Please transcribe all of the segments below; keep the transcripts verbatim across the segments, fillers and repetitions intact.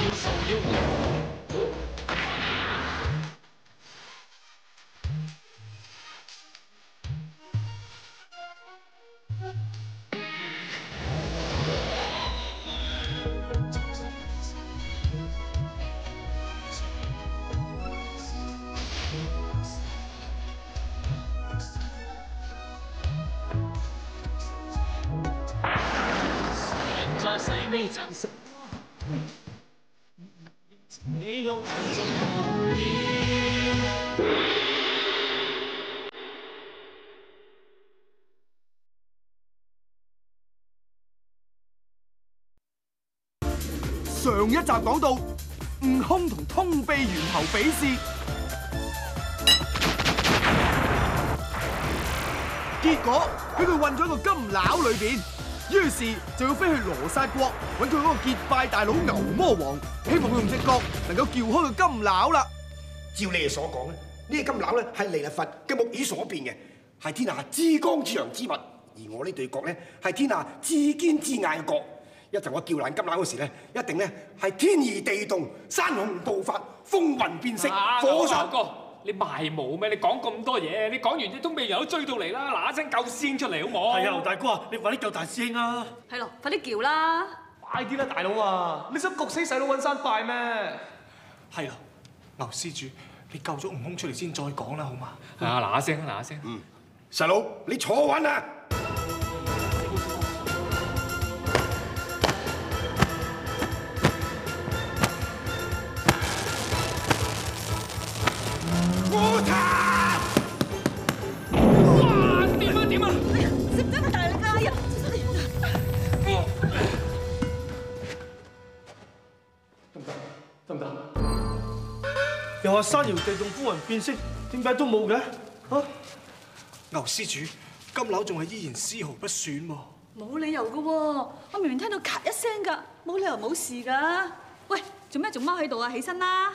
受了我。在細味真實，你用盡愛意。 上一集講到悟空同通臂猿猴比試，結果俾佢困咗個金撈裏邊。於是就要飛去羅剎國揾佢嗰個結拜大佬牛魔王，希望佢用隻角能夠撬開個金撈啦。 照你哋所講咧，呢個金撈咧係彌勒佛嘅木耳所變嘅，係天下至剛至陽之物。而我呢對角咧係天下至堅至硬嘅角。一陣我撬爛金撈嗰時咧，一定咧係天移地動、山洪暴發、風雲變色、火上。 哥，你賣冇咩？你講咁多嘢，你講完啲通臂人都追到嚟啦，嗱一聲救師兄出嚟好冇？ 係啊，劉大哥啊，你快啲救大師兄啊！ 係咯，快啲叫啦！ 快啲啦，大佬啊！你想焗死細佬揾山拜咩？ 係啊，牛施主，你救咗悟空出嚟先再講啦，好嘛？ 啊嗱一聲，嗱一聲。 嗯，細佬你坐穩啊！烏塔！ 哇！點啊點啊！ 識唔識個大力啊？呀！ 得唔得？得唔得？ 又話山搖地動、風雲變色，點解都冇嘅？嚇！牛施主，金撈仲係依然絲毫不損喎。 冇理由㗎喎，我明明聽到咔一聲㗎，冇理由冇事㗎。喂，做咩仲踎喺度啊？起身啦！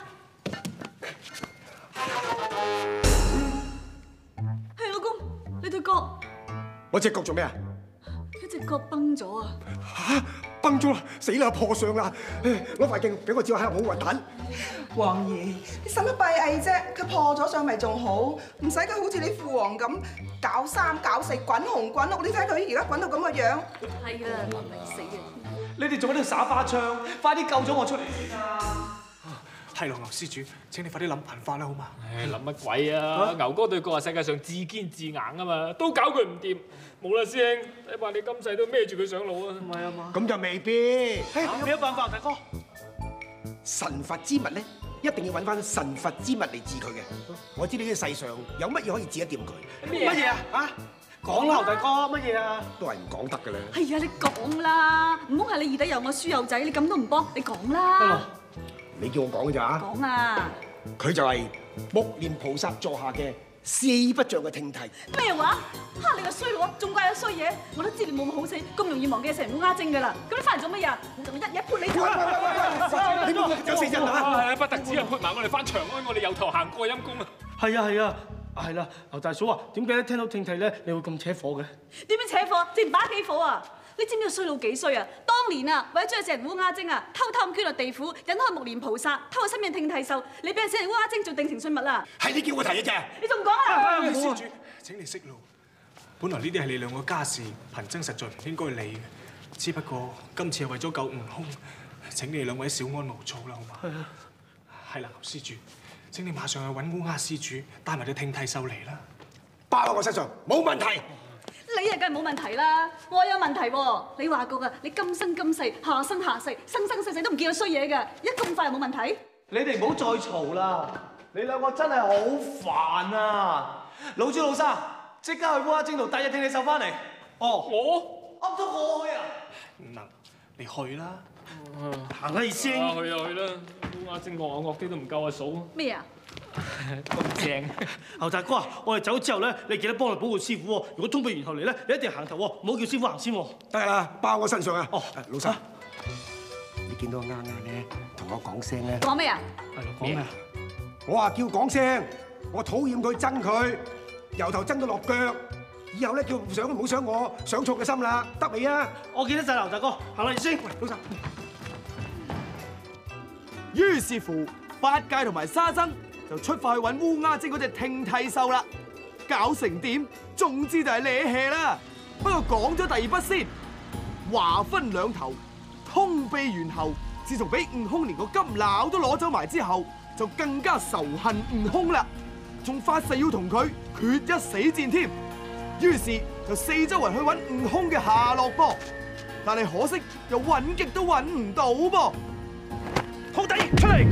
係老公，你對角， 我隻角做咩啊？ 佢隻角崩咗啊！ 嚇！崩咗啦，死啦，破相啦！攞塊鏡俾我照下，好核突。 王爺，你使乜閉翳啫？佢破咗相咪仲好，唔使佢好似你父王咁搞三搞四滾紅滾綠。你睇佢而家滾到咁嘅樣。 係啊，嚟死啊！ 你哋仲喺度耍花槍，快啲救咗我出嚟先啊！ 係咯，牛施主，請你快啲諗辦法啦，好嘛？ 唉，諗乜鬼啊！牛哥對角係世界上至堅至硬啊嘛，都搞佢唔掂。冇啦，師兄，睇怕你今世都孭住佢上路啊！ 唔係啊嘛？ 咁就未必。 係有咩辦法，大哥？ 神佛之物咧，一定要揾翻神佛之物嚟治佢嘅。我知呢個世上有乜嘢可以治得掂佢？ 乜嘢啊？啊？講啦，牛大哥，乜嘢啊？ 都係唔講得㗎啦。 係啊，你講啦，唔好係你二弟有我輸有仔，你咁都唔幫，你講啦。 你叫我講㗎咋？ 講啊！ 佢就係目連菩薩座下嘅四不像嘅聽替。 咩話？嚇你個衰佬，仲怪有衰嘢！我都知你冇咁好死，咁容易忘記成烏鴉精㗎啦。咁你翻嚟做乜嘢？仲一嘢潑你頭！ 你冇有死人啊！ 不特止啊，潑埋我哋翻長安，我哋由頭行過陰公啊！ 係啊係啊，係啦，牛大嫂啊，點解一聽到聽替咧，你會咁扯火嘅？ 點樣扯火？直把幾火啊！你知唔知個衰佬幾衰啊？當年啊，為咗將隻人烏鴉精啊，偷偷咁捐落地府，引開目連菩薩，偷個心印聽替獸，你俾隻人烏鴉精做定情信物啦！ 係你叫我提嘅啫。 你仲講啊？ 施主，請你息怒。本來呢啲係你兩個家事，貧僧實在唔應該理嘅。只不過今次係為咗救悟空，請你兩位小安無躁啦，好嘛？係啊。係啦，牛施主，請你馬上去揾烏鴉施主，帶埋隻聽替獸嚟啦。 包喺我身上，冇問題。 你啊，梗係冇問題啦，我有問題喎。你話過㗎，你今生今世、下生下世、生生世世都唔見到衰嘢㗎，一咁快又冇問題？ 你哋唔好再嘈啦！你兩個真係好煩啊！老朱老生，即刻去烏鴉精度帶隻聽替獸翻嚟。哦， 我噏咗我去啊！ 唔能，你去啦。 行啦，師兄。 去啊去啦！烏鴉精惡啊惡啲都唔夠啊數。 咩啊？ 咁正。 牛大哥啊，我哋走之後咧，你記得幫我保護師傅喎。如果通臂猿後嚟咧，你一定行頭喎，唔好叫師傅行先喎。 得啦，包我身上啊！ 哦， 老生，你見到我啱啱咧，同我講聲咧。 講咩啊？ 係咯，講咩啊？ 我話叫講聲，我討厭佢憎佢，由頭憎到落腳。以後咧叫唔想唔好想我，想錯嘅心啦，得未啊？ 我記得晒，牛大哥，行啦，先。 喂，老生。 於是乎，八戒同埋沙僧就出發去揾烏鴉精嗰隻聽替獸啦。搞成點？總之就係瀨氣啦。不過講咗第二筆先，話分兩頭。通臂猿猴自從俾悟空連個金鉚都攞走埋之後，就更加仇恨悟空啦，仲發誓要同佢決一死戰添。於是就四周圍去揾悟空嘅下落噃，但係可惜又揾極都揾唔到噃。 徒弟出嚟！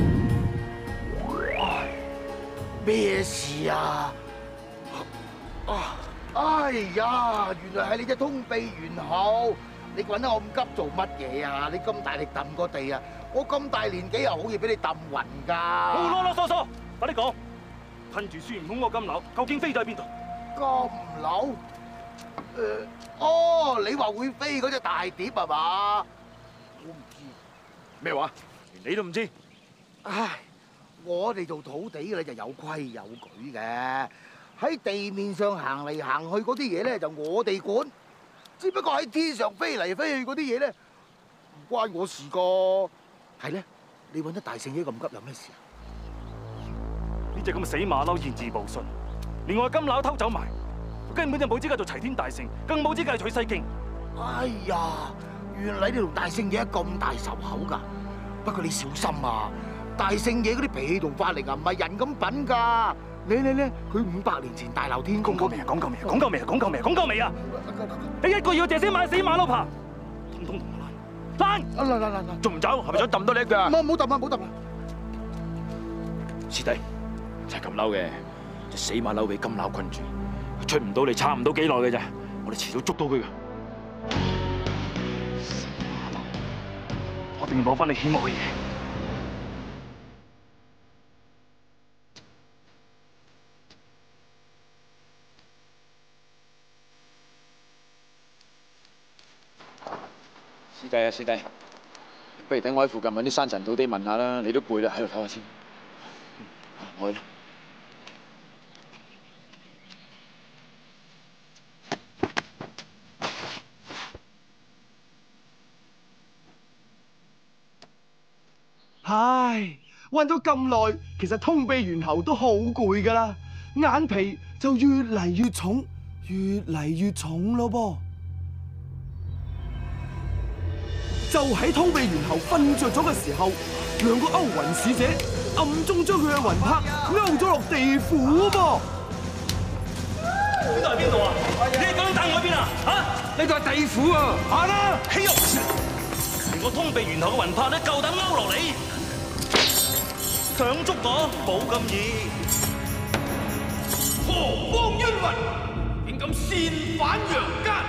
咩事啊？啊！哎呀，原來係你隻通臂猿猴！你滾得我咁急做乜嘢啊？你咁大力揼個地啊！我咁大年紀又好易俾你揼暈㗎！ 好囉囉嗦嗦，快啲講！噴住孫悟空個金鉚，究竟飛咗喺邊度？ 金鉚？誒，哦，你話會飛嗰隻大碟係嘛？我唔知。 咩話？連你都唔知？ 唉，我哋做土地嘅咧就有規有矩嘅，喺地面上行嚟行去嗰啲嘢咧就我哋管，只不過喺天上飛嚟飛去嗰啲嘢咧唔關我事個。係咧，你揾得大聖爺咁急有咩事啊？ 呢隻咁嘅死馬騮言而無信，連我嘅金鉚偷走埋，根本就冇資格做齊天大聖，更冇資格取西經。 哎呀，原來你同大聖爺咁大仇口㗎！不過你小心啊！大聖爺嗰啲脾氣同法力啊，唔係人咁品㗎。你你咧，佢五百年前大鬧天宮。 講夠未啊？講夠未啊？講夠未啊？講夠未啊？講夠未啊？你一個要謝死馬死馬騮爬，通通同我爛爛！ 啊嗱嗱嗱嗱！ 仲唔走？係咪想揼多你一腳啊？ 唔好唔好揼啊！唔好揼啊！ 師弟，真係咁嬲嘅，隻死馬騮俾金鉚困住，出唔到嚟，差唔到幾耐嘅咋？我哋遲早捉到佢㗎。 死馬騮，我一定要攞翻你欠我嘅嘢。 師弟啊，師弟，不如等我喺附近揾啲山塵土地問下啦。你都攰啦，喺度唞下先。我去啦。 唉，揾咗咁耐，其實通臂猿猴都好攰㗎啦，眼皮就越嚟越重，越嚟越重咯噃。就喺通臂猿猴瞓着咗嘅時候，兩個勾魂使者暗中將佢嘅魂魄勾咗落地府噃。 呢度係邊度啊？你哋究竟帶我去邊啊？嚇！呢度係地府啊！行啦！豈有此理！連個通臂猿猴嘅魂魄咧，夠膽勾落嚟，想捉我冇咁易。 何方冤魂，竟敢擅返陽間？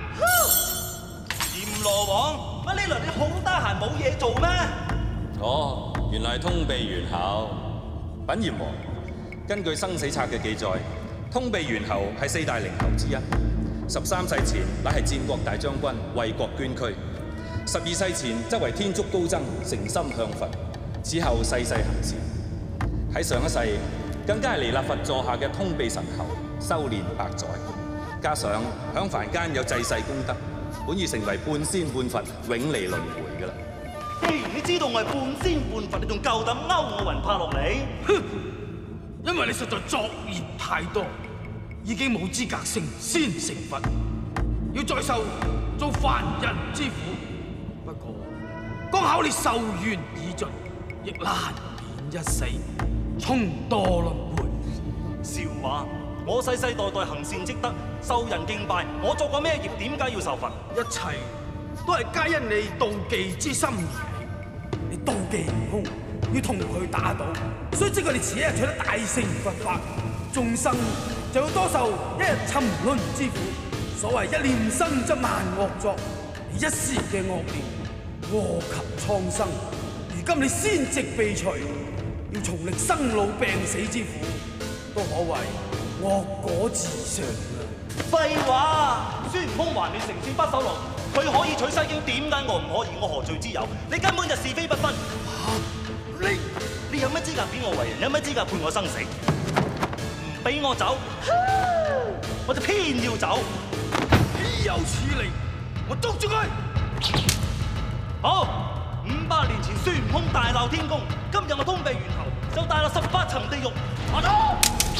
閻羅王。乜呢輪你好得閒冇嘢做咩？ 哦，原來係通臂猿猴。稟閻王，根據生死冊嘅記載，通臂猿猴係四大靈猴之一。十三世前乃係戰國大將軍，為國捐軀；十二世前則為天竺高僧，誠心向佛。此後世世行善。喺上一世，更加係彌勒佛座下嘅通臂神猴，修煉百載，加上響凡間有濟世功德。本已成為半仙半佛，永離輪迴㗎啦！ 既然你知道我係半仙半佛，你仲夠膽勾我魂魄落嚟？ 哼！因為你實在作孽太多，已經冇資格成仙成佛，要再受做凡人之苦。不過，剛巧你壽元已盡，亦難免一死，重墮輪迴。 笑話！我世世代代行善積德，受人敬拜，我作過咩業？點解要受罰？ 一切都係皆因你妒忌之心而起。你妒忌悟空，要同佢打賭，所以即係你遲一日取得大乘佛法，眾生就要多受一日沉淪之苦。所謂一念生則萬惡作，你一時嘅惡念禍及蒼生。如今你先夕被除，要重歷生老病死之苦，都可謂惡果自償啊！ 廢話，孫悟空還你成仙不守牢，佢可以取西經，點解我唔可以？我何罪之有？你根本就是非不分。你你有乜資格貶我為人？有乜資格判我生死？唔俾我走，我就偏要走。 豈有此理！我捉住佢！ 好， 五百年前孫悟空大鬧天宮，今日我通臂猿猴就大鬧十八層地獄。我走！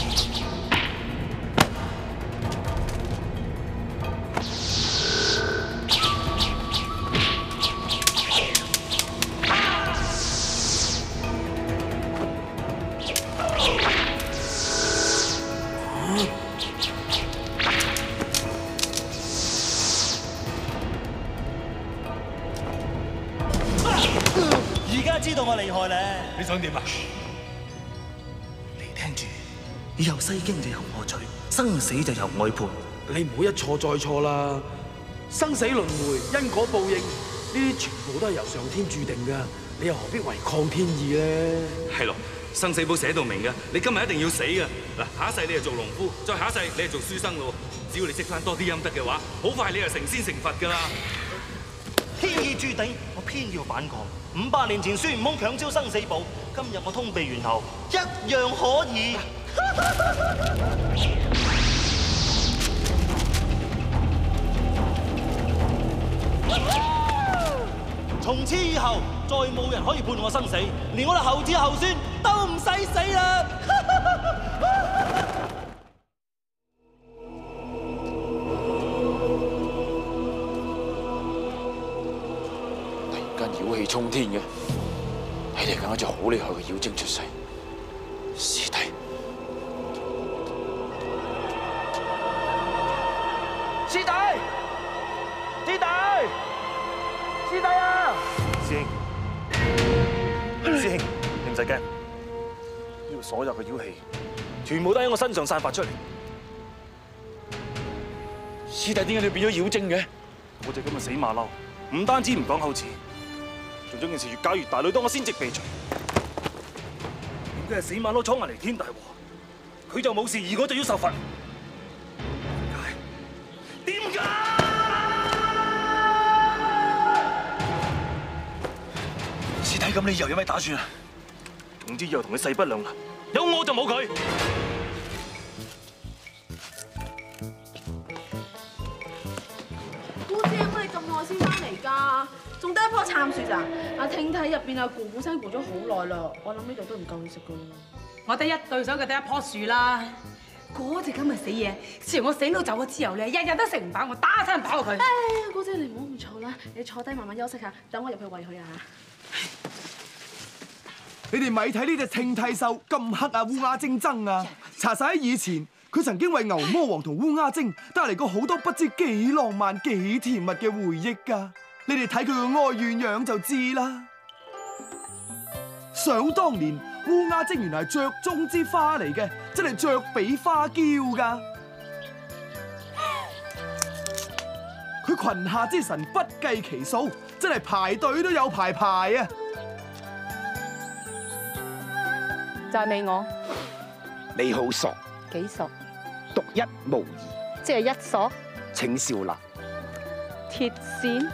而家知道我厲害咧， 你想點啊？ 你聽住，以後西經就由我取，生死就由我判。 你唔好一錯再錯啦！生死輪迴、因果報應，呢啲全部都係由上天注定㗎，你又何必違抗天意咧？ 係咯，生死簿寫到明㗎，你今日一定要死㗎。嗱，下一世你就做農夫，再下一世你就做書生咯。只要你積翻多啲陰德嘅話，好快你就成仙成佛㗎啦！ 天意注定，我偏要反抗。五百年前孫悟空強招生死簿，今日我通臂猿猴一樣可以。從此以後，再冇人可以判我生死，連我哋後子後孫都唔使死啦！ 突然間妖氣沖天嘅，睇嚟梗係隻好厲害嘅妖精出世。師弟， 師弟，師弟，師弟啊！ 師兄，師兄，你唔使驚，呢度所有嘅妖氣，全部都喺我身上散發出嚟。 師弟點解你變咗妖精嘅？ 我隻咁嘅死馬騮，唔單止唔講口齒，做咗件事越搞越大，累到我先至被除。點解係死馬騮闖埋嚟天大禍，佢就冇事，而我就要受罰？點解？點解？師弟，咁你以後有咩打算啊？總之以後同佢勢不兩立，有我就冇佢。 姑姐，乜你咁耐先翻嚟㗎？仲得一棵杉樹咋？阿聽睇入邊啊，咕咕聲咕咗好耐啦，我諗呢度都唔夠你食㗎啦。 我得一對手，佢得一棵樹啦。嗰隻咁嘅死嘢，自從我死佬走咗之後咧，日日都食唔飽，我打餐飽佢。 哎呀，姑姐你唔好咁嘈啦，你坐低慢慢休息下，等我入去餵佢啊。 你哋咪睇呢隻聽替獸咁黑啊！烏鴉精爭啊！查實喺以前，佢曾經為牛魔王同烏鴉精帶嚟過好多不知幾浪漫、幾甜蜜嘅回憶㗎。你哋睇佢個哀怨樣就知啦。想當年，烏鴉精原來係雀中之花嚟嘅，真係雀比花嬌㗎。佢裙下之臣不計其數，真係排隊都有排排啊！ 讚美我， 你好索， 幾索？ 獨一無二， 即係一索？ 請笑納。 鐵線？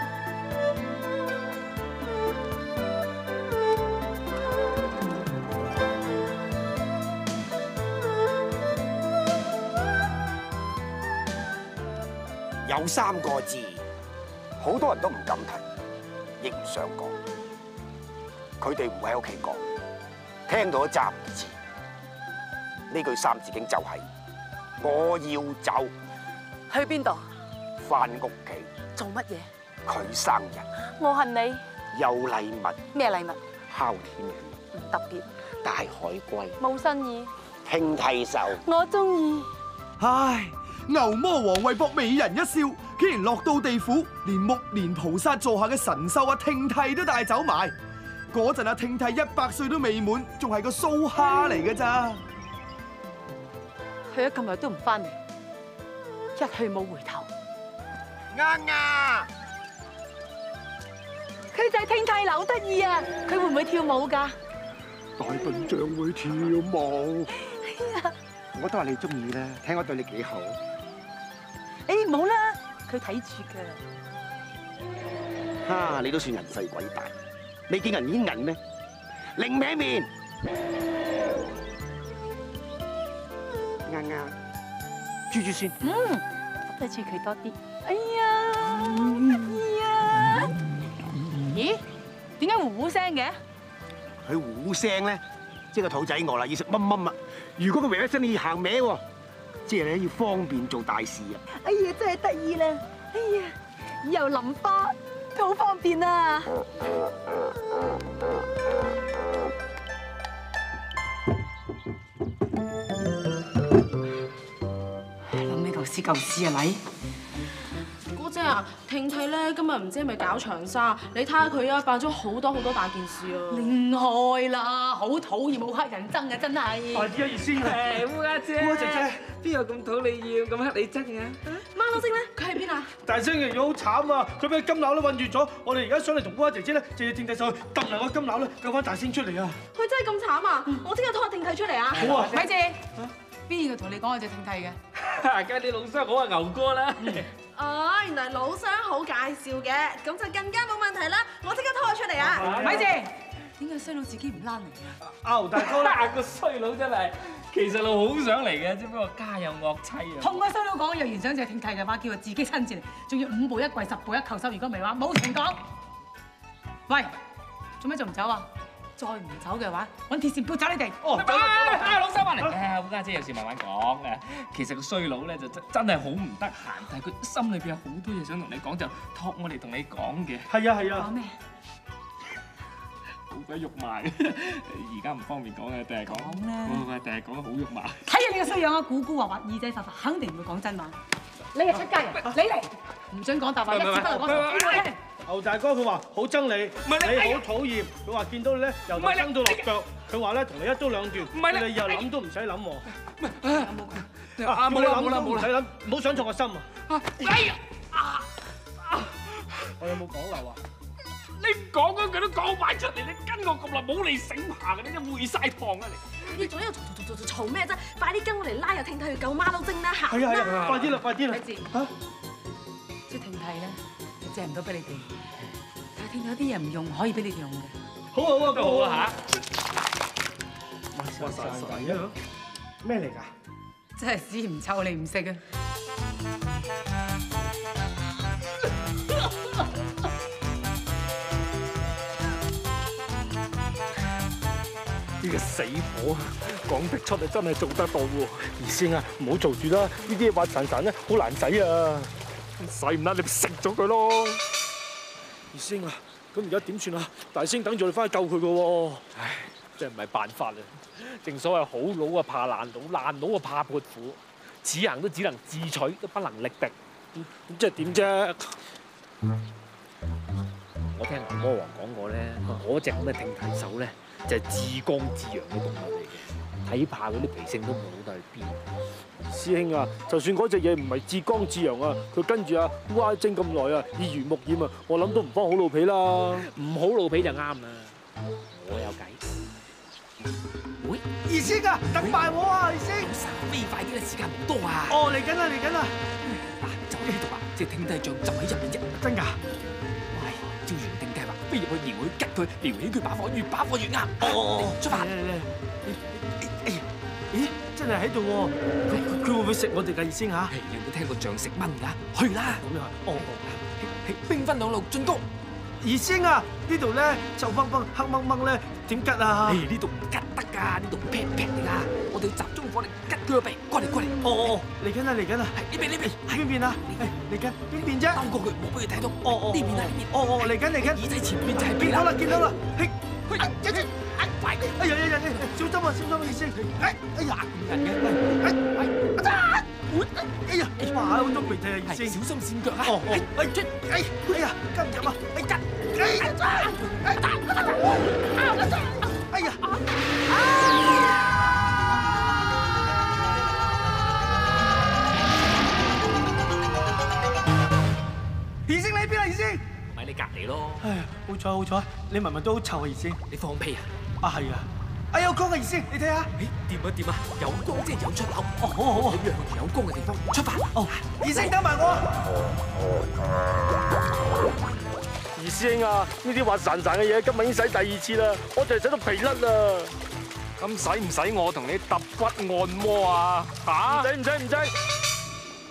有三個字，好多人都唔敢提，亦唔想講。佢哋唔會喺屋企講。聽到一紮字，呢句三字經就係我要走。 去邊度？ 返屋企。 做乜嘢？ 佢生日。 我恨你。 有禮物。 咩禮物？ 哮天犬。 唔特別。 大海龜。 冇新意。 聽替獸。 我中意。 唉，牛魔王為博美人一笑，竟然落到地府，連木蓮菩薩座下嘅神獸啊聽替都帶走埋。嗰陣啊，聽替一百歲都未滿，仲係個蘇蝦嚟嘅咋？ 去咗咁耐都唔翻嚟，一去冇回頭。 啱啱， 佢就係聽替好得意啊！佢會唔會跳舞㗎？ 大笨象會跳舞。我都話你中意啦，聽我對你幾好。 誒唔好啦，佢睇住㗎。 哈！你都算人細鬼大。你見人已經銀咩？另歪面，啱啱，豬豬先。 嗯，睇住佢多啲。哎呀，得意啊！咦， 點解呼呼聲嘅？ 佢呼聲咧，即係個肚仔餓啦，要食蚊蚊啊！如果佢唯一聲要行歪喎，即係咧要方便做大事啊！ 哎呀，真係得意啦！哎呀，以後淋花都好方便啊！ 諗起舊時舊事啊，禮。 姑姐啊，婷婷咧今日唔知係咪搞長沙？你睇下佢啊，辦咗好多好多大件事啊！ 另開啦，好討厭，好乞人憎啊，真係。 快啲啊，葉先啊！烏鴉姐，烏鴉姐姐，邊有咁討你要，咁乞你憎啊？ 孖佬精咧，佢喺邊啊？ 大聲形容好慘啊！佢俾金乸都困住咗，我哋而家想嚟同烏鴉姐姐咧，借隻聽替手去揼埋個金乸咧，救翻大聲出嚟啊！ 佢真係咁慘啊！我即刻拖阿婷替出嚟啊！ 好啊， 咪住，邊個同你講我隻聽替嘅？ 梗係你老相好啊，牛哥啦。 哦，原來老相好介紹嘅，咁就更加冇問題啦！我即刻拖佢出嚟啊！ 咪住，點解衰佬自己唔拉嚟啊？牛大哥啦， 個衰佬真係，其實我好想嚟嘅，只不過家有惡妻啊。 同個衰佬講，若然想借聽替嘅話，叫佢自己親自嚟，仲要五步一跪，十步一叩首。如果唔係話，冇情講。喂，做咩仲唔走啊？再唔走嘅話，揾鐵線撥走你哋。 哦，走啦走啦，啊老生翻嚟。誒，烏鴉姐有事慢慢講誒。其實個衰佬咧就真真係好唔得閒，但係佢心裏邊有好多嘢想同你講，就託我嚟同你講嘅。 係啊係啊。 講咩？ 好鬼肉麻嘅，而家唔方便講嘅，第日講。講啦。我第日講得好肉麻。 睇下你個衰樣啊，古古惑惑，耳仔發發，肯定唔會講真話。你係出街人，你嚟，唔准講大話，一字不能講錯。邊個聽？ 牛大哥佢話好憎你，你好討厭。佢話見到你咧由頭憎到落腳，佢話咧同你一刀兩斷，你以後諗都唔使諗喎。啊冇啦冇啦冇啦，唔使諗，唔好想錯個心啊！ 哎呀！ 我有冇講漏啊？ 你唔講嗰句都講埋出嚟，你跟我咁耐冇嚟醒爬嘅，你真係會晒糖啊你！ 你仲喺度嘈嘈嘈嘈嘈咩啫？快啲跟我嚟拉入聽替去救孖佬精啦！行係啊係啊，快啲啦快啲啦！ 嚇！即係聽替咧，借唔到俾你哋，但係聽替有啲嘢唔用，可以俾你哋用嘅。 好好啊， 好啊嚇！哇晒晒啊！咩嚟㗎？ 真係屎唔臭你唔識啊！ 呢個死婆講得出啊，真係做得到喎！二師啊，唔好做住啦，呢啲嘢滑潺潺咧，好難洗啊！洗唔甩你咪食咗佢咯！二師啊，咁而家點算啊？大師等住你翻去救佢噶喎！唉，真係唔係辦法啦！正所謂好佬啊怕爛佬，爛佬啊怕潑婦，此行都只能自取，都不能力敵。咁即係點啫？我聽牛魔王講過咧，嗰隻咁嘅聽替手咧，就係至剛至陽嘅動物嚟嘅，睇怕嗰啲脾性都冇好得去邊。師兄啊，就算嗰隻嘢唔係至剛至陽啊，佢跟住阿烏鴉精咁耐啊，耳濡目染啊，我諗都唔幫好老皮啦。唔好老皮就啱啦，我有計。 喂，二師啊，等埋我啊，二師！ 飛快啲啦，時間唔多啊！ 哦，嚟緊啦，嚟緊啦！ 嗱，就喺呢度啊，即係聽替像就喺入面啫。 真㗎？ 喂，照原定計劃，飛入去撩佢，吉佢，撩起佢把火，越把火越啱。哦，出發！ 嚟嚟嚟！咦，真係喺度喎！佢佢會唔會食我哋㗎，二師嚇？ 你有冇聽過象食蚊㗎？去啦！咁樣啊？哦哦，兵分兩路進攻。 二師啊，呢度咧臭崩崩、黑掹掹咧，點吉啊？ 誒，呢度唔吉得㗎，呢度劈劈嚟㗎，我哋要集中火力吉佢個鼻，過嚟過嚟。 哦哦，嚟緊啦嚟緊啦！ 係呢邊呢邊， 喺邊邊啊？誒，嚟緊邊邊啫？ 兜過佢，冇俾佢睇到。 哦哦， 呢邊啊呢邊。 哦哦，嚟緊嚟緊。 耳仔前邊就係邊啦。 見到啦見到啦，嘿， 去一隻，快啲！ 哎呀呀呀！小心啊小心啊，二師！哎哎呀， 咁人嘅， 哎哎啊！哎呀，哇，好多鼻涕啊，二師！ 小心跣腳啊！ 哦哦，哎哎哎呀，跟唔入啊！哎吉！哎呀！哎打！哎呀！二師你邊啊？二師？ 咪你隔離咯。 哎呀，好彩好彩，你聞聞都好臭啊！二師， 你放屁啊？ 啊係啊！哎有光啊！二師，你睇下。 誒掂啊掂啊，有光即係有出口。 哦好好好， 你讓有光嘅地方出發。 哦，二師等埋我。 二師兄啊，呢啲滑潺潺嘅嘢今日已經洗第二次啦，我就係洗到皮甩啦。咁使唔使我同你揼骨按摩啊？嚇？唔使唔使唔使。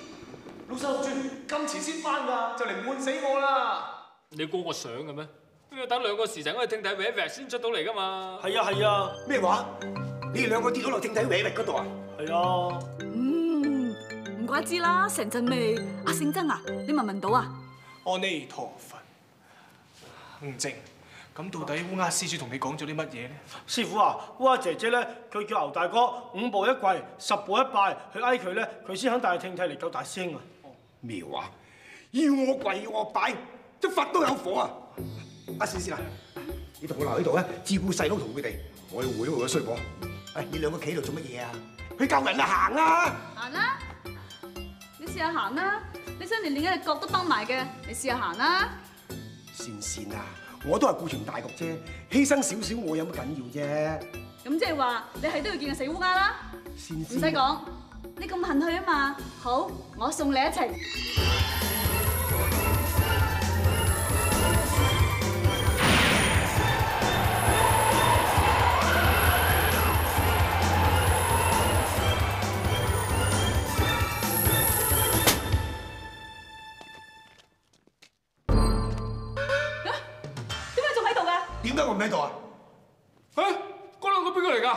老細，住，今次先翻㗎，就嚟悶死我啦！ 你估我想嘅咩？ 都要等兩個時辰，我哋聽睇搲搲先出到嚟噶嘛。 係啊係啊，咩話？你哋兩個跌咗落聽睇搲搲嗰度啊？係啊。 嗯，唔怪之啦，成陣味。阿聖真啊，你聞唔聞到啊？ 阿彌陀佛，吳靜，咁到底烏鴉施主同你講咗啲乜嘢咧？ 師傅啊，烏鴉姐姐咧，佢叫牛大哥五步一跪，十步一拜，去嗌佢咧，佢先肯帶聽替嚟救大師兄啊！ 咩話？要我跪要我拜，即佛都有火啊！阿善善啊，你同我留喺度咧，照顧細佬同佢哋，我要會會個衰婆。誒，你兩個企喺度做乜嘢啊？去救人啊，行啊！ 行啦，你試下行啦。你想連另一隻腳都崩埋嘅，你試下行啦。 善善啊，我都係顧全大局啫，犧牲少少我有乜緊要啫？ 咁即係話你係都要見個死烏鴉啦？ 善善， 唔使講，你咁恨佢啊嘛。好，我送你一程。 點解我唔喺度啊？ 啊！嗰兩個邊個嚟㗎？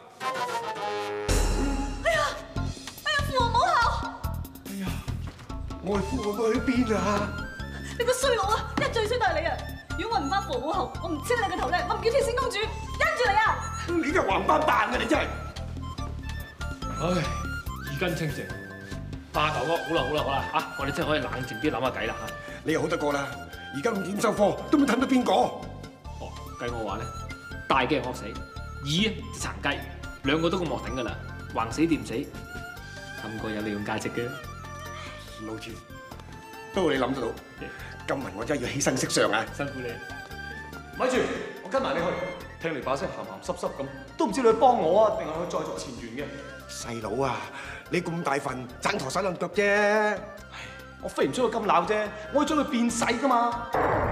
哎呀！哎呀！父皇母后！ 哎呀！外父我去邊啊？ 你個衰佬啊！一最衰就係你啊！如果我唔翻父皇母后，我唔清你個頭咧，我唔叫天仙公主跟住你啊！ 你就橫斑扮嘅你真係。 唉，耳根清淨。霸頭哥，好啦好啦好啦嚇，我哋真係可以冷靜啲諗下計啦嚇。 你又好得過啦，而家五點收科，都唔等到邊個？ 計我話咧，大嘅係惡死，二啊就殘雞，兩個都咁惡頂噶啦，橫死掂死，咁個有利用價值嘅。 老朱，不過你諗得到，今日我真係要犧牲色相啊！ 辛苦你。 咪住，我跟埋你去。聽你把聲鹹鹹濕濕咁，都唔知你去幫我啊，定係去再續前緣嘅？ 細佬啊，你咁大份，掙陀手兩腳啫。 我飛唔出個金鬧啫，我要將佢變細噶嘛。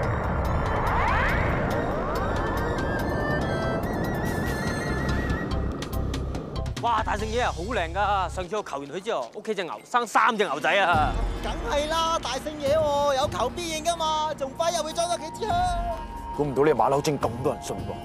哇！大聖爺啊，好靚噶！上次我求完佢之後，屋企隻牛生三隻牛仔啊！ 梗係啦，大聖爺喎，有求必應噶嘛，仲快入去裝多幾支香。 估唔到你馬騮精咁多人信喎！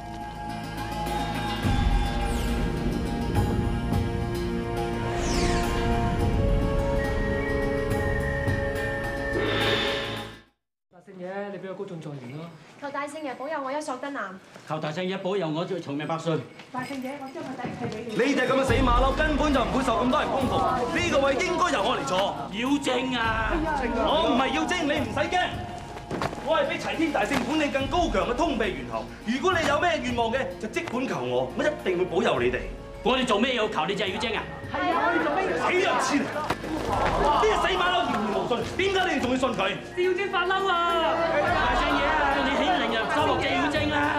大聖爺，你俾我高中狀元啦！ 求大聖爺保佑我一索得男。 求大聖爺保佑我長命百歲。 大聖爺，我將個仔契俾你。 你哋咁嘅死馬騮根本就唔會受咁多人供奉，呢個位應該由我嚟坐。妖精啊！我唔係妖精，你唔使驚。我係比齊天大聖本領更高強嘅通臂猿猴。如果你有咩願望嘅，就即管求我，我一定會保佑你哋。我哋做咩要求你隻妖精啊？ 係啊，我哋做咩要？ 死人先！呢個死馬騮言而無信，點解你哋仲要信佢？ 妖精發嬲啊！ 大聖爺啊，你起靈人收落隻妖精啦！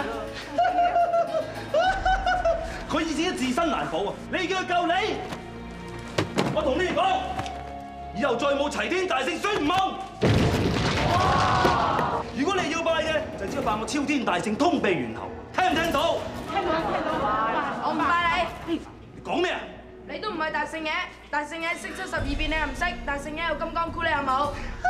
佢以自己自身難保啊！你叫佢救你，我同你哋講，以後再冇齊天大聖孫悟空。如果你要拜嘅，就只要拜我超天大聖通臂猿猴，聽唔聽到？ 聽到聽到。我唔拜你。 你講咩啊？ 你都唔係大聖爺，大聖爺識七十二變你又唔識，大聖爺有金剛箍你有冇？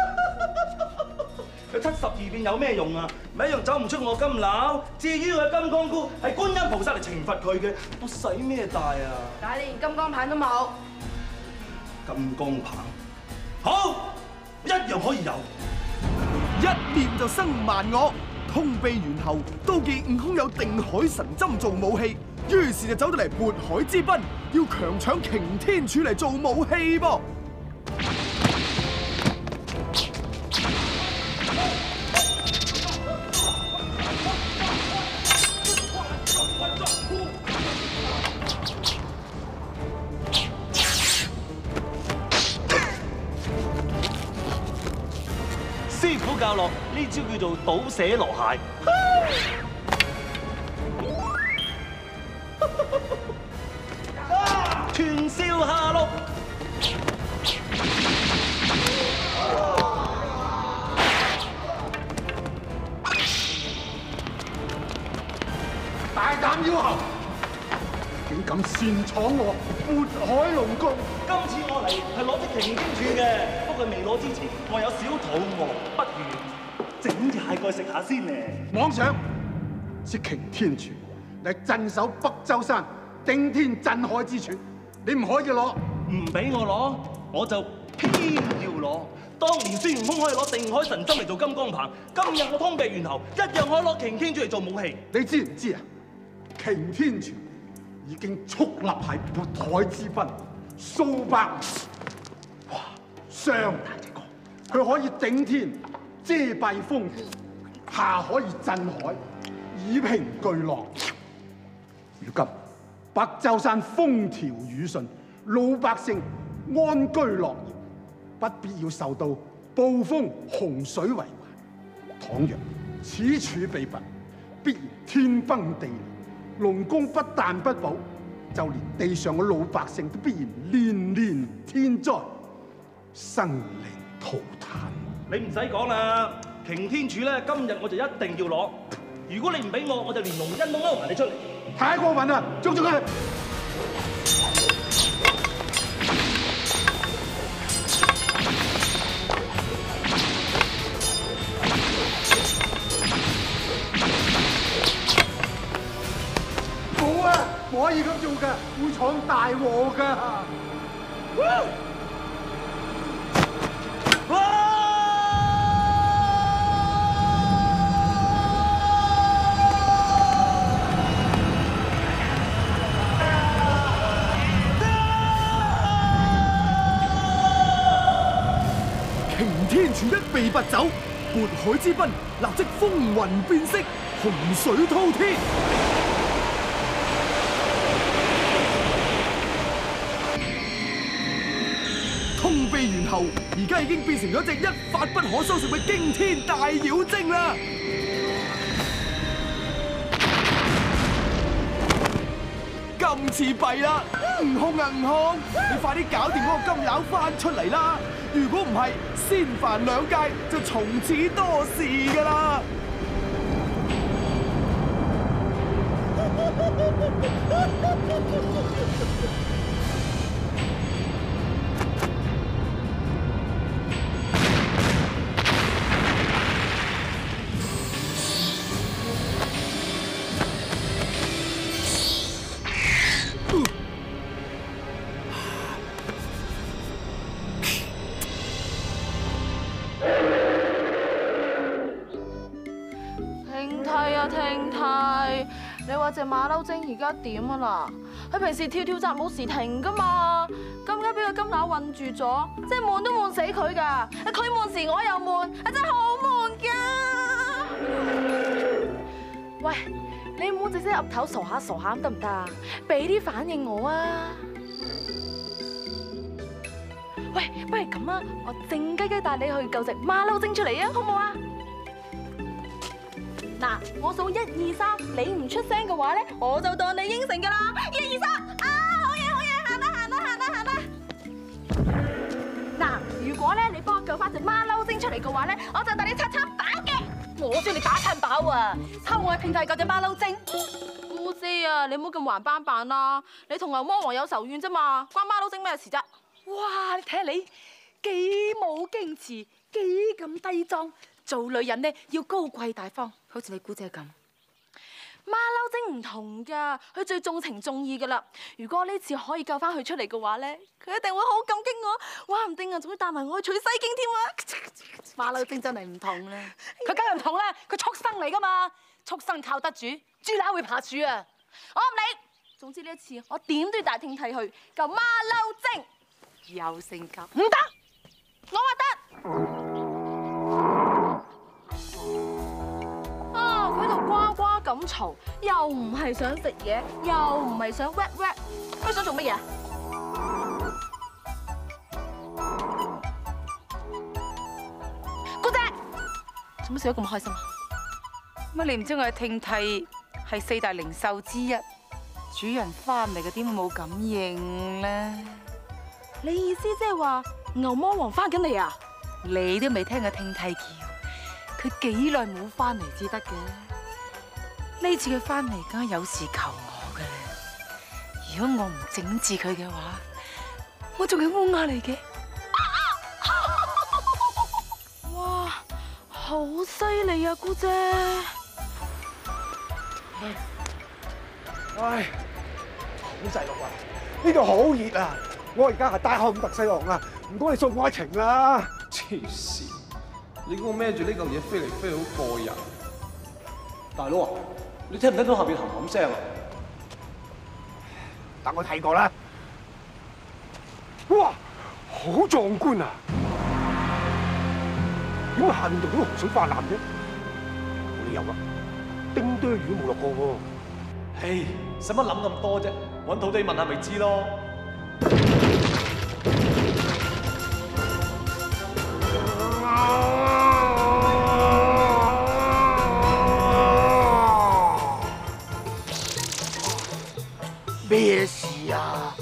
佢七十二變有咩用啊？咪一樣走唔出我金樓。至於佢金剛箍係觀音菩薩嚟懲罰佢嘅，我使咩帶啊？ 但係你連金剛棒都冇。 金剛棒，好，一樣可以有。 一念就生萬惡，通臂猿猴都見悟空有定海神針做武器，於是就走到嚟渤海之濱，要強搶擎天柱嚟做武器噃。 師傅教落呢招叫做倒瀉羅蟹。串燒蝦碌， 大膽妖猴，竟敢擅闖我渤海龍宮！ 今次我嚟係攞啲擎天柱嘅，不過未攞之前，我有少肚餓，不如整隻蟹過去食下先咧。 妄想是擎天柱，嚟鎮守北洲山、頂天鎮海之柱，你唔可以攞， 唔俾我攞，我就偏要攞。當年孫悟空可以攞定海神針嚟做金剛棒，今日我通臂猿猴一樣可以攞擎天柱嚟做武器。 你知唔知啊？擎天柱已經矗立喺渤海之濱，數百年。哇！上大隻角，佢可以頂天遮蔽風，下可以鎮海，以平巨浪。如今北洲山風調雨順，老百姓安居樂業，不必要受到暴風洪水為患。倘若此處被拔，必然天崩地裂。龍宮不但不保，就連地上嘅老百姓都必然連連天災，生靈塗炭。 你唔使講啦，擎天柱咧，今日我就一定要攞。如果你唔俾我，我就連龍筋都勾埋你出嚟。 太過分啦！捉住佢！冇啊，唔可以咁做㗎，會闖大禍㗎。 擎天柱一被拔走，渤海之濱立即風雲變色，洪水滔天。通臂猿猴而家已經變成咗隻一發不可收拾嘅驚天大妖精啦！今次弊啦，悟空啊悟空，你快啲搞掂嗰個金lão翻出嚟啦！如果唔係，仙凡兩界就從此多事㗎啦！ 聽太，你話隻馬騮精而家點啊嗱？佢平時跳跳紮冇時停噶嘛，咁而家俾個金乸困住咗，真係悶都悶死佢噶。佢悶時我又悶，真係好悶噶。喂，你唔好隻隻岌頭傻下傻下得唔得啊？俾啲反應我啊！喂，不如咁啊，我靜雞雞帶你去救隻馬騮精出嚟啊，好唔好啊？嗱，我數一二三，你唔出聲嘅話咧，我就當你應承噶啦。一二三，啊，好嘢好嘢，行啦行啦行啦行啦。嗱，如果咧你幫我救翻隻馬騮精出嚟嘅話咧，我就帶你餐餐飽嘅。我叫你打餐飽啊，偷我去拼替救隻馬騮精。姑姐啊，你唔好咁橫斑板啦，你同牛魔王有仇怨啫嘛，關馬騮精咩事啫？ 哇！你睇下你幾冇矜持，幾咁低裝。做女人咧要高貴大方，好似你姑姐咁。 馬騮精唔同㗎，佢最重情重義㗎啦。如果呢次可以救翻佢出嚟嘅話咧，佢一定會好感激我，話唔定啊仲會帶埋我去取西經添啊！ 馬騮精真係唔同啦，佢梗係唔同啦，佢畜生嚟㗎嘛，畜生靠得住，豬乸會爬樹啊！ 我唔理，總之呢一次我點都要帶聽替去救馬騮精。 有性格唔得， 我話得。啊！佢喺度呱呱咁嘈，又唔係想食嘢，又唔係想 rap rap， 佢想做乜嘢？姑姐，做乜笑得咁開心啊？ 乜你唔知我嘅聽替係四大靈獸之一，主人翻嚟嘅點會冇感應咧？ 你意思即係話牛魔王翻緊嚟啊？ 你都未聽過聽替叫。佢幾耐冇翻嚟至得嘅？呢次佢翻嚟，梗係有事求我嘅啦。如果我唔整治佢嘅話，我仲係烏鴉嚟嘅。 哇，好好犀利啊，姑姐！ 唉，好細路啊！呢度好熱啊！我而家係大漢特細郎啊！唔該你送我一程啦！ 黐線！你估我孭住呢嚿嘢飛嚟飛去好過癮？ 大佬啊，你聽唔聽到下邊冚冚聲啊？ 等我睇過啦。哇，好壯觀啊！點解下面仲有啲洪水泛濫嘅？冇理由啊！丁堆雨都冇落過喎。 唉，使乜諗咁多啫？揾土地問下咪知咯。 咩事啊？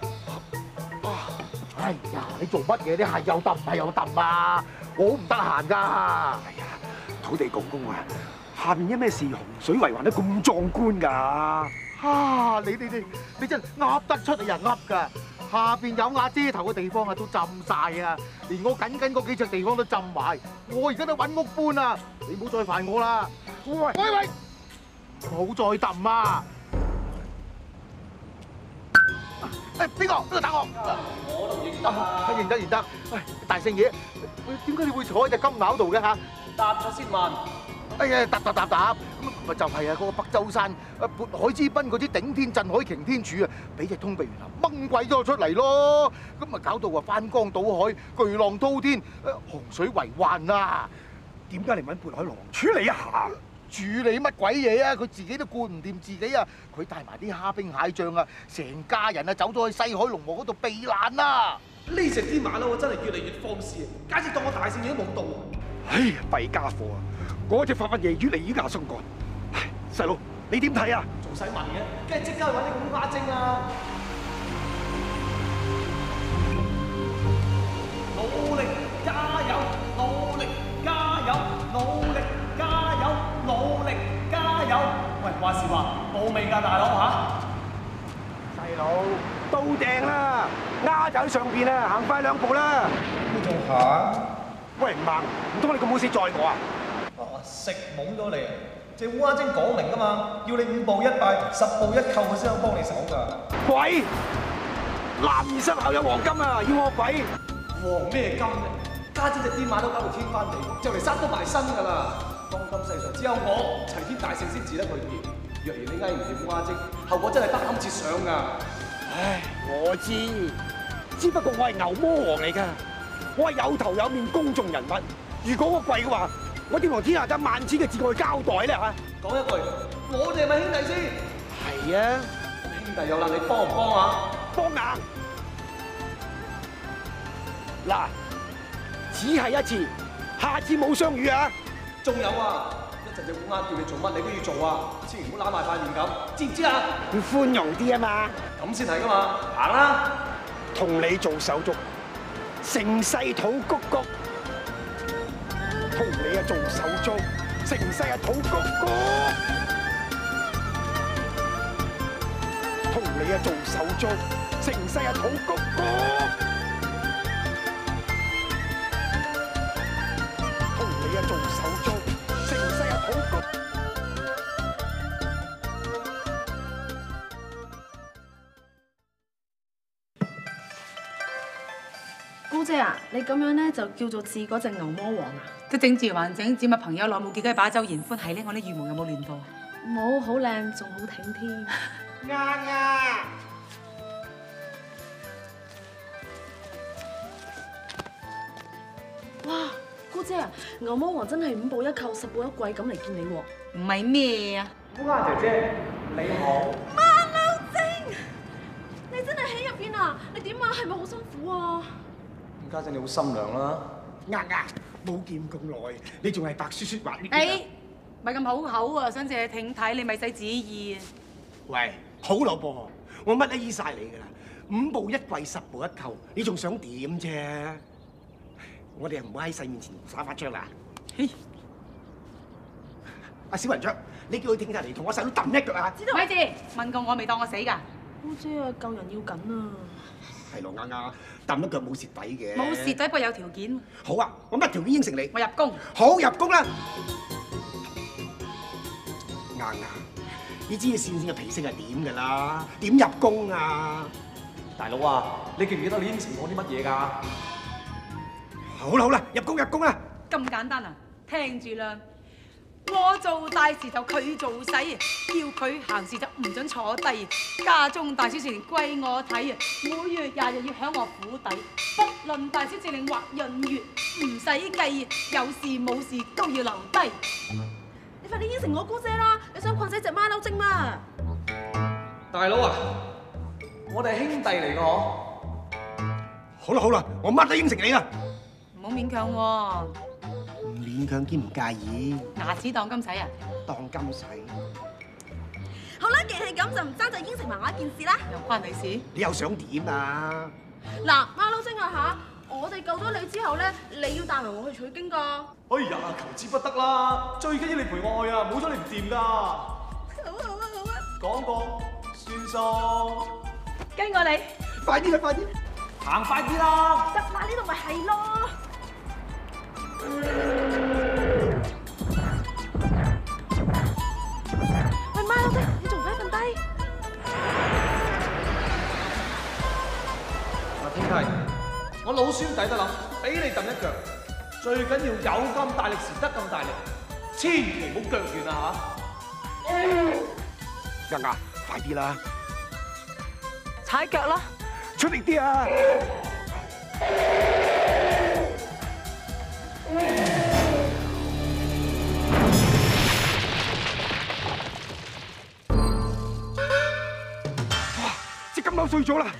哎呀，你做乜嘢？你係又揼，唔係又揼啊！我好唔得閒㗎。 係啊，土地公公啊，下面因咩事洪水為患得咁壯觀㗎？ 啊！你你你你真係噏得出嚟人噏㗎。下邊有瓦遮頭嘅地方啊，都浸晒啊！連我緊緊嗰幾隻地方都浸埋。我而家都揾屋搬啊！你唔好再煩我啦。喂喂喂！唔好再揼啊！誒邊個？邊個打我？我都認得啊！認得認得。喂，大聖爺，點解你會坐喺隻金鰲度嘅嚇？ 答咗先問。 哎呀，答答答答，咁咪就係啊！嗰個北周山啊，渤海之濱嗰啲頂天鎮海擎天柱啊，俾隻通鼻猿猴掹鬼咗出嚟咯！咁咪搞到話翻江倒海、巨浪滔天、洪水為患啊！ 點解你唔揾渤海龍王處理一下？ 處理乜鬼嘢啊？佢自己都顧唔掂自己啊！佢帶埋啲蝦兵蟹將啊，成家人啊走咗去西海龍王嗰度避難啦！ 呢隻天馬騮真係越嚟越放肆，簡直當我大聖爺都冇到。 唉呀，弊家伙啊！嗰隻發發爺越嚟越牙鬆幹。唉，細佬，你點睇啊？ 仲使問嘅？梗係即刻去揾啲烏鴉精啦！努力加油！努力加油！努力加油！努力加油！喂，話時話報未㗎，大佬嚇？ 細佬，到訂啦，鴉就喺上邊啦，行快兩步啦。 你仲行？ 喂，唔盲，唔通你咁好死載我啊？ 哦，食懵咗你啊！隻烏鴉精講明㗎嘛，要你五步一拜，十步一叩，佢先肯幫你手㗎。 鬼！男兒身後有黃金啊，要我鬼？ 黃咩金啫？家姐隻天馬都搞到天翻地，就嚟生都埋身㗎啦！當今世上只有我齊天大聖先治得佢掂。若然你翳唔掂烏鴉精，後果真係不堪設想㗎。 唉，我知，只不過我係牛魔王嚟㗎，我係有頭有面公眾人物。如果我跪嘅話，我點同天下得萬千嘅自我去交代咧嚇？ 講一句，我哋係咪兄弟先？ 係啊， 兄弟有難，你幫唔幫啊？ 幫硬！嗱，只係一次，下次冇相遇啊！ 仲有啊，一陣隻烏鴉叫你做乜，你都要做啊！千祈唔好攬埋塊面咁，知唔知啊？ 要寬容啲啊嘛！ 咁先係㗎嘛，行啦！ 同你做手足，成世土谷谷。同你啊做手足，成世啊土谷谷。同你啊做手足，成世啊土谷谷。同你啊做手足，成世啊土谷。 姑姐啊，你咁樣咧就叫做治嗰隻牛魔王啊？ 都整住還整，只咪朋友耐冇見，梗係把酒言歡。係咧，我啲羽毛有冇亂到啊？ 冇，好靚，仲好挺添。 啱啊！ 哇，姑姐啊，牛魔王真係五步一叩，十步一跪咁嚟見你喎。 唔係咩啊？ 烏鴉姐姐，你好。 馬騮精，你真係喺入邊啊？你點啊？係咪好辛苦啊？ 咁家姐你好心涼啦。 啱啱冇見咁耐，你仲係白雪雪滑呢？ 誒，咪咁好口啊！想借聽睇，你咪使旨意啊！ 喂，好老婆，我乜都依晒你㗎啦，五步一跪，十步一叩，你仲想點啫？我哋唔好喺世面前耍花槍啦。阿小雲雀，你叫佢聽晒嚟同我細佬揼一腳啊！ 知道。咪住，問過我未當我死㗎。 姑姐啊，救人要緊啊！ 題咯，啱啱揼一腳冇蝕底嘅。 冇蝕底，不過有條件。 好啊，我乜條件應承你？ 我入宮。 好，入宮啦。啱啱，你知線線嘅脾性係點㗎啦？點入宮啊？ 大佬啊，你記唔記得你應承我啲乜嘢㗎？ 好啦好啦，入宮入宮啦。 咁簡單啊？聽住啦。我做大事就佢做細，叫佢行事就唔準坐低。家中大小事情歸我睇啊！每月廿日要響我府邸，不論大小節令或閏月，唔使計，有事冇事都要留低。 你快啲應承我姑姐啦！你想困死隻馬騮精嘛？ 大佬啊，我哋係兄弟嚟㗎嗬。 好啦好啦，我乜都應承你啦。 唔好勉強喎。 唔勉強兼唔介意。 牙齒當金使啊？ 當金使。 好啦，既係咁就唔爭就應承埋我一件事啦。 又關你事？ 你又想點啊？ 嗱，馬騮精啊嚇！我哋救咗你之後咧，你要帶埋我去取經㗎。 哎呀，求之不得啦！最緊要你陪我去啊，冇咗你唔掂㗎。 好啊好啊好啊！ 講過算數。 跟我嚟。 快啲啦快啲！ 行快啲啦！ 得啦，呢度咪係咯。喂，馬騮精，你仲唔快瞓低？ 嗱，天梯，我老孫抵得諗，俾你揼一腳，最緊要有咁大力時得咁大力，千祈唔好腳軟啊嚇！ 日牙，快啲啦！ 踩腳啦！ 出力啲啊！哇！隻金鈎碎咗啦！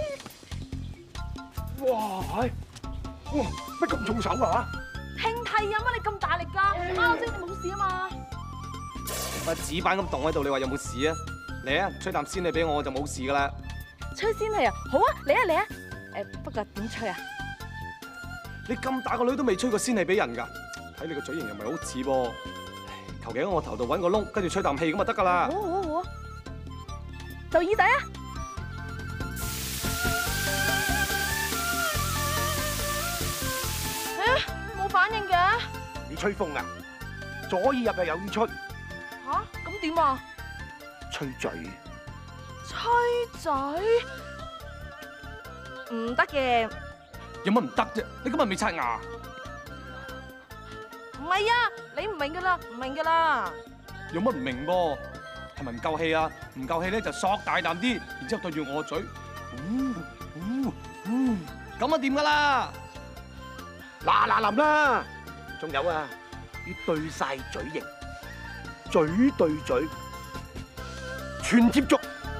哇！係哇！乜咁重手啊？ 兄弟有乜你咁大力㗎？馬騮精你冇事啊嘛？ 塊紙板咁棟喺度，你話有冇事啊？嚟啊，吹啖仙氣俾我，我就冇事㗎啦。 吹仙氣啊！好啊，嚟啊嚟啊！誒，不過點吹啊？ 你咁大個女都未吹過仙氣俾人㗎，睇你個嘴型又唔係好似噃。求其喺我頭度揾個窿，跟住吹啖氣咁就得㗎啦。 好好好啊！就耳仔啊！誒，冇反應嘅。 你吹風啊？左耳入又右耳出。 吓？咁點啊？ 吹嘴。 吹嘴？唔得嘅。 有乜唔得啫？你今日未刷牙？ 唔係啊，你唔明噶啦，唔明噶啦。 有乜唔明噃？係咪唔夠氣啊？唔夠氣咧就索大啖啲，然之後對住我個嘴，嗚嗚嗚，咁啊掂噶啦！ 嗱嗱淋啦！仲有啊，要對晒嘴型，嘴對嘴，全接觸。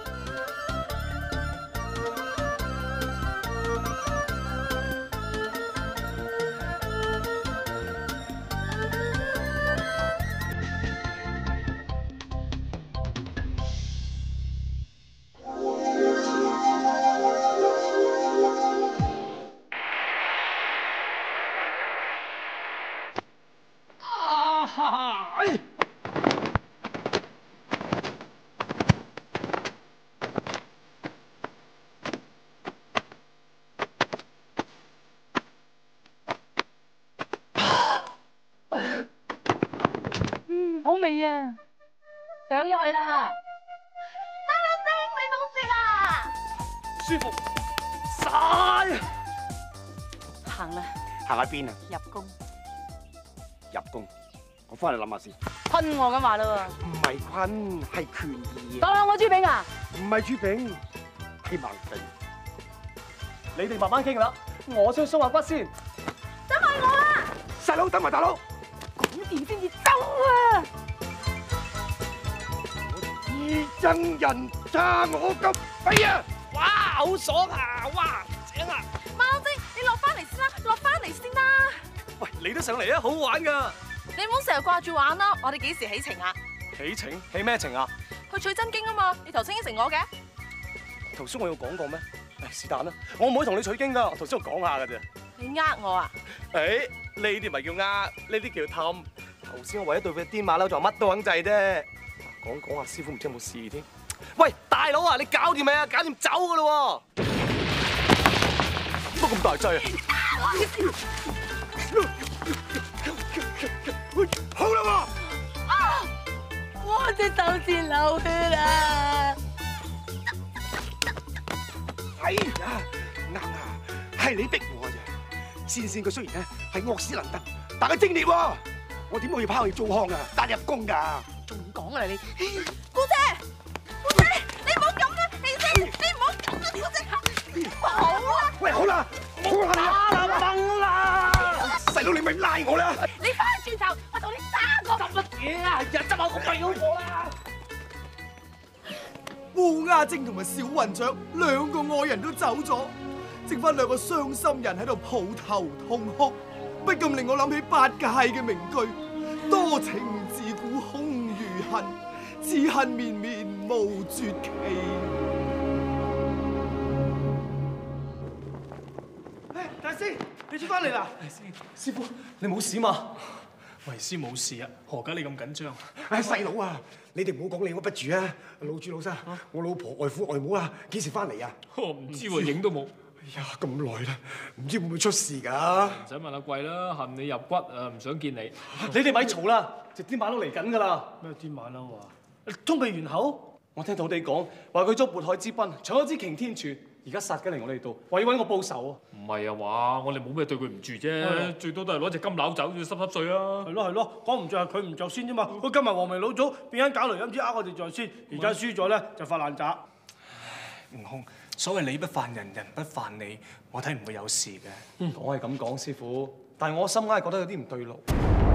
好味啊！上咗去啦！ 馬騮精，你冇事啦？ 舒服晒。 行啦。 行喺邊啊？ 入宮。 入宮，我翻嚟諗下先。 昆我咁話啦唔係昆，係權宜。 當我豬餅啊？ 唔係豬餅，係盲餅。 你哋慢慢傾啦，我先鬆下骨先。 等埋我啊！ 細佬，等埋大佬。 講掂先至走啊！ 意憎人揸我咁飛啊！ 哇，好爽啊！哇，正啊！ 馬騮精，你落翻嚟先啦，落翻嚟先啦！ 喂，你都上嚟啊，好玩噶！ 你唔好成日掛住玩啦，我哋幾時起程啊？ 起程？起咩程啊？ 去取真經啊嘛！你頭先應承我嘅。 頭先我有講過咩？誒，是但啦，我唔會同你取經噶，頭先我講下噶啫。 你呃我啊？ 誒，呢啲咪叫呃，呢啲叫氹。頭先我為咗對付啲馬騮，就乜都肯制啫。講講下，師傅唔知有冇事添。喂，大佬啊，你搞掂未啊？搞掂走噶咯喎！ 咁大劑啊！ 好啦喎！ 啊！我隻手指流血啦！ 哎呀，啱啊，係你逼我啫。善善佢雖然咧係惡死能登，但佢精烈喎。我點可以拋棄糟糠啊，打入宮㗎？ 仲講啊你？ 姑姐，姑姐，你唔好咁啦，你先，你唔好咁啦，姑姐。好啦， 喂，好啦，好啦， 打啦，掹啦！ 細佬你咪拉我啦！ 你翻轉頭，我同你打個執乜嘢啊？日執我個鼻好過啦！ 烏鴉精同埋小雲雀兩個愛人都走咗，剩翻兩個傷心人喺度抱頭痛哭，不禁令我諗起八戒嘅名句：多情自古空餘恨，此恨綿綿無絕期。 大師，你出翻嚟啦！師傅，你冇事嘛？ 為師冇事啊，何解你咁緊張？ 唉，細佬啊，你哋唔好講理我不住啊！老朱老生，我老婆外父外母啊，幾時翻嚟啊？ 我唔知喎，影都冇。 哎呀，咁耐啦，唔知會唔會出事㗎？ 唔使問阿貴啦，恨你入骨啊，唔想見你。 你哋咪嘈啦，隻癲馬騮嚟緊㗎啦！ 咩癲馬騮啊？ 通鼻猿猴，我聽土地講話佢捉渤海之濱，搶咗支擎天柱，而家殺緊嚟我哋度，話要揾我報仇啊！ 唔係啊話，我哋冇咩對佢唔住啫，最多都係攞隻金撈走，要濕濕碎啊！ 係咯係咯，講唔着係佢唔着先啫嘛。佢今日黃眉老祖變緊搞雷音之呃我哋在先，而家輸咗咧就發爛渣。 悟空，所謂理不犯人，人不犯你，我睇唔會有事嘅。 嗯，我係咁講，師傅，但係我心硬係覺得有啲唔對路。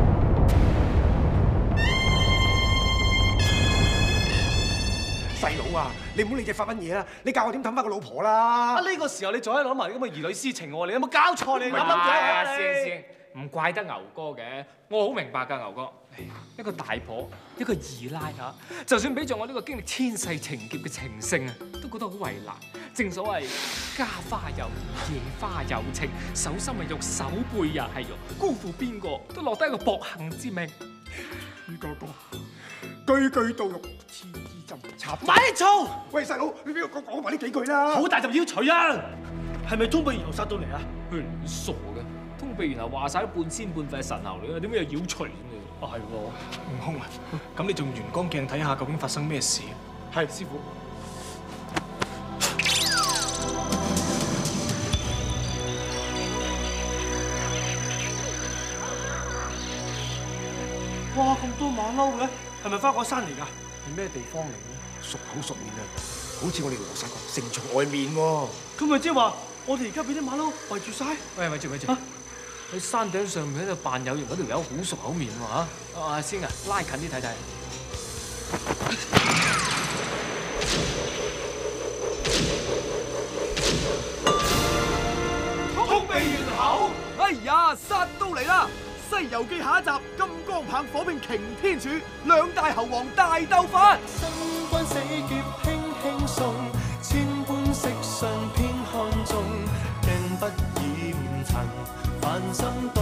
細佬啊，你唔好理隻發乜嘢啦，你教我點氹翻個老婆啦！ 啊，呢個時候你仲喺度諗埋啲咁嘅兒女私情喎，你有冇搞錯？你諗諗係啊， 嘅先先，唔怪得牛哥嘅，我好明白㗎，牛哥。一個大婆，一個二奶嚇，就算俾咗我呢個經歷千世情劫嘅情聖啊，都覺得好為難。正所謂家花有兒，夜花有情，手心係肉，手背又係肉，辜負邊個都落得一個薄幸之命。 呢個個句句到肉，千枝針插。 咪嘈！ 喂，細佬，你俾我講講埋呢幾句啦。 好大陣腰錘啊！ 係咪通鼻猿猴殺到嚟啊？ 你傻嘅，通鼻猿猴話晒都半仙半肺神猴嚟嘅，點解有妖錘嘅？ 啊係喎，悟空啊，咁你仲圓光鏡睇下究竟發生咩事？ 係師傅。 哇！咁多馬騮嘅，係咪花果山嚟㗎？ 係咩地方嚟咧？熟口熟面啊，好似我哋羅剎國城牆外面喎。 咁咪即係話，我哋而家俾啲馬騮圍住晒？ 喂，咪住咪住！喺山頂上面喺度扮有型嗰條友好熟口面喎嚇！阿仙啊，拉近啲睇睇。 通鼻猿猴，哎呀，殺到嚟啦！《西遊記》下一集，金剛棒火拼擎天柱，兩大猴王大鬥法。 身關死劫輕輕送，千般色相偏看中，鏡不染塵凡心動。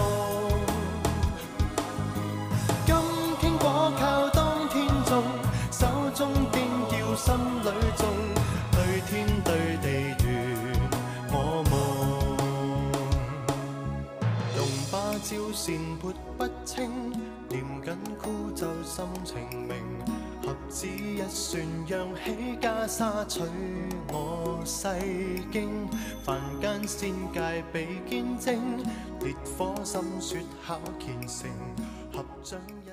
金傾果靠當天種，手中邊叫心裏種，對天對地緣我夢。龍巴招扇撥不清，念緊枯奏心情明。合指一算，揚起袈裟取我西經。凡間仙界被見證，烈火心雪考虔誠，合掌。